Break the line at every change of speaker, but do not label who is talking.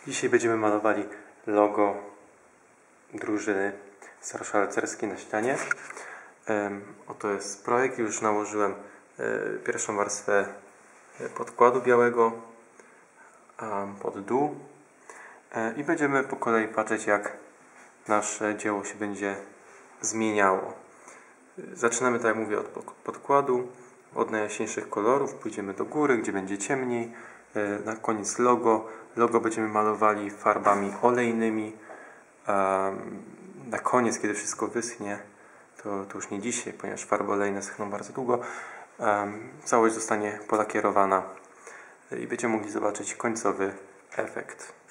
Dzisiaj będziemy malowali logo drużyny staroszwalcerskiej na ścianie. Oto jest projekt. Już nałożyłem pierwszą warstwę podkładu białego pod dół i będziemy po kolei patrzeć, jak nasze dzieło się będzie zmieniało. Zaczynamy, tak jak mówię, od podkładu, od najjaśniejszych kolorów, pójdziemy do góry, gdzie będzie ciemniej. Na koniec logo. Logo będziemy malowali farbami olejnymi. Na koniec, kiedy wszystko wyschnie, to już nie dzisiaj, ponieważ farby olejne schną bardzo długo, całość zostanie polakierowana i będziemy mogli zobaczyć końcowy efekt.